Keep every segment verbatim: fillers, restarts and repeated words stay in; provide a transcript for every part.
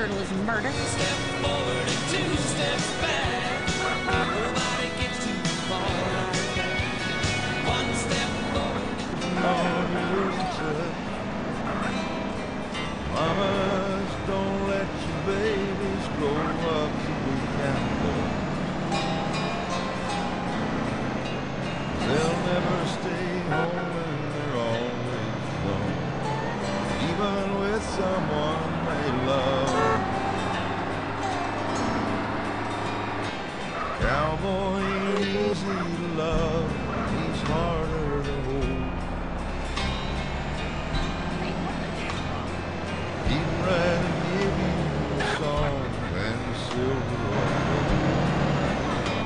turtle is murder. Step forward and two steps back. Nobody gets too far. One step forward. Mamas, don't let your babies grow up to be cowboys. They'll never stay home and they're always alone, even with someone they love. Cowboy ain't easy to love, he's harder to hold. He'd rather give you a song than a silver or gold.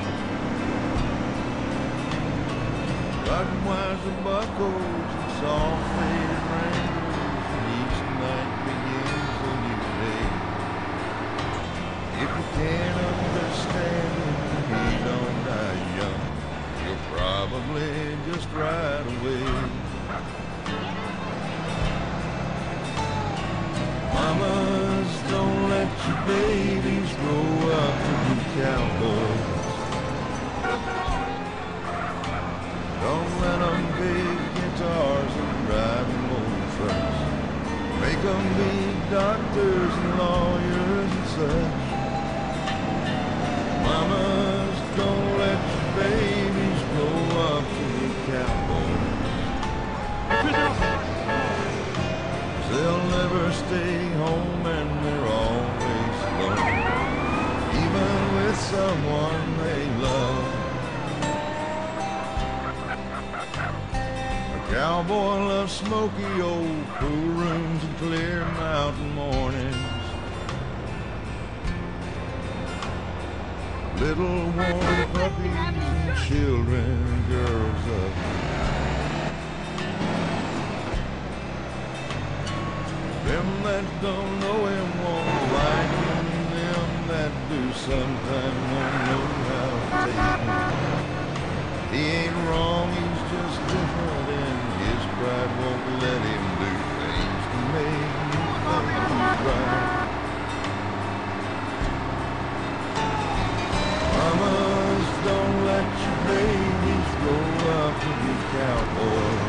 Cotton-wise and buckles and soft faded wrangles, and each night begins a new day. If you can't understand him, he don't die young, you'll probably just ride away. Mamas, don't let your babies grow up to be cowboys. Don't let them big guitars and driving old trucks. Make them be doctors and lawyers and such. Mamas, don't let your babies grow up to be cowboys. They'll never stay home and they're always alone, even with someone they love. A cowboy loves smoky old cool rooms and clear mountain mornings. Little warm puppies and children, girls up. Them that don't know him won't like him, them that do sometimes won't know how to take him. He ain't wrong, he's just different, and his pride won't let him do things to make you think he's right. Mamas, don't let your babies grow up to be cowboys.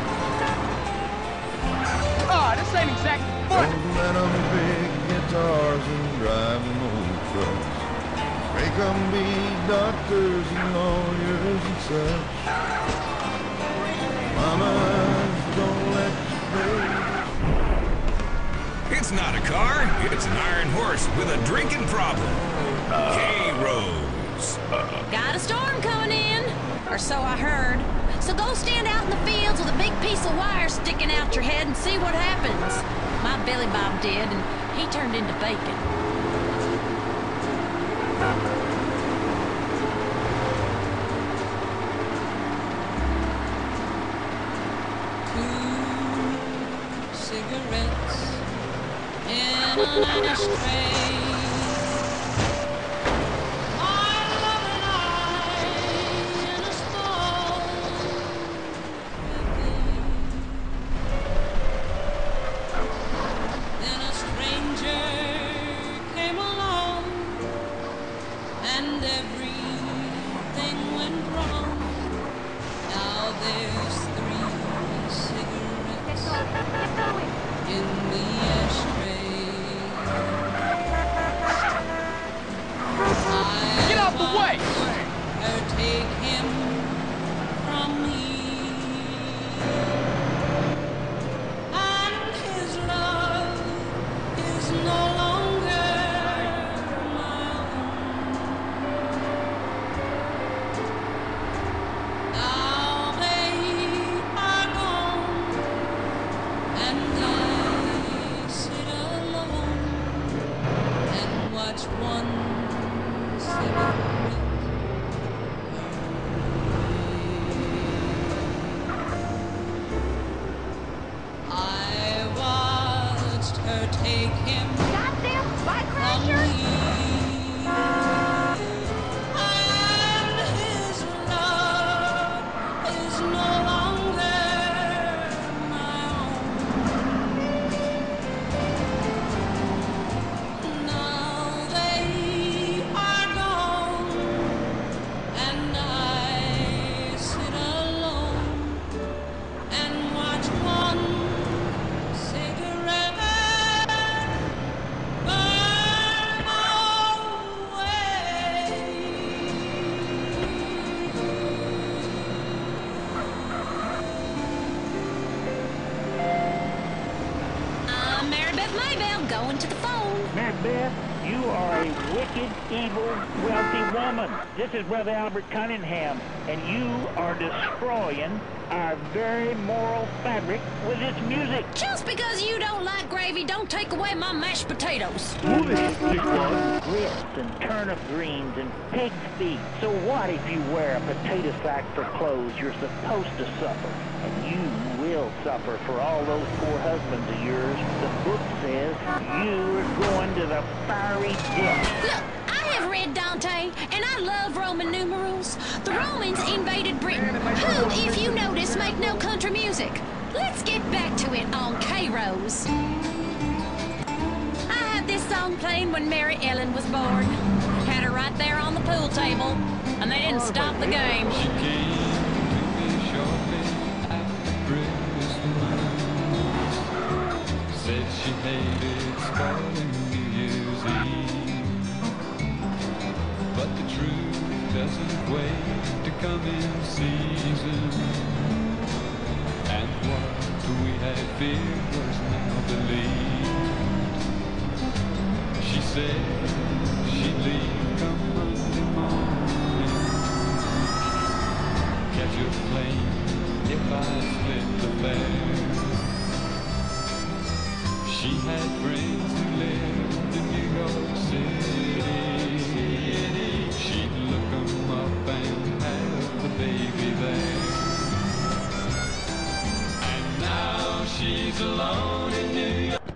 Ah, oh, this ain't exactly funny. Don't let them big guitars and driving old trucks. Make them be doctors and lawyers and such. Mamas, don't let your babies. It's not a car, it's an iron horse with a drinking problem. K-Rose. Got a storm coming in, or so I heard. So go stand out in the fields with a big piece of wire sticking out your head and see what happens. My Billy Bob did, and he turned into bacon. Two cigarettes in an ashtray. going to the phone. Macbeth, you are a wicked, evil, wealthy woman. This is Brother Albert Cunningham, and you are destroying our very moral fabric with its music. Just because you don't like gravy, don't take away my mashed potatoes. Move it, Dickon. Grits and turnip greens and pig's feet. So what if you wear a potato sack for clothes? You're supposed to suffer, and you will suffer for all those poor husbands of yours. The book says you are going to the fiery depths. Look, I have read Dante, and I love Roman numerals. The Romans invaded Britain, who, if you notice, make no country music. Let's get back to it on K-Rose. I had this song playing when Mary Ellen was born. Had her right there on the pool table, and they didn't stop the game. She came to me shortly after Christmas. Said she hated spoiling New Year's Eve, but the truth doesn't wait to come in season, and what we had feared was now believed. She said she'd leave come Monday morning, catch a plane if I split the fare. She had friends who lived in New York City. She'd look 'em up and have the baby there. And now she's alone in New York.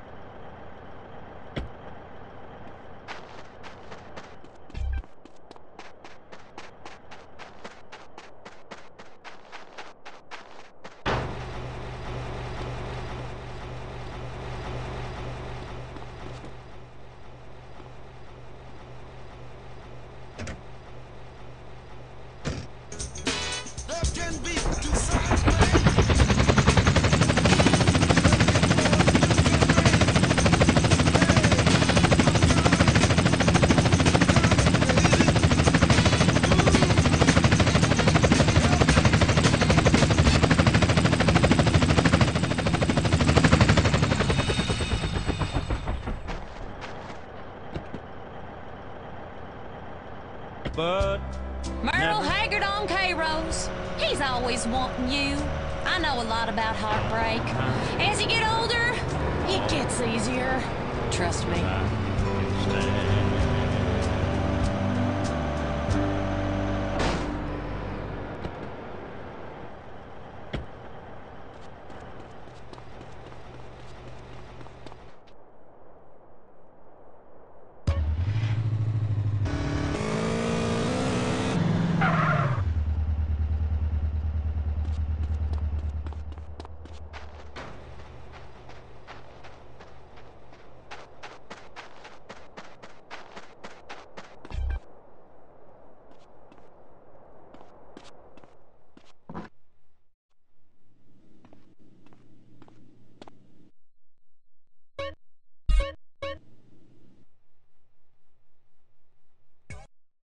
But Merle Haggard on K-Rose. He's always wanting you. I know a lot about heartbreak. As you get older, it gets easier. Trust me.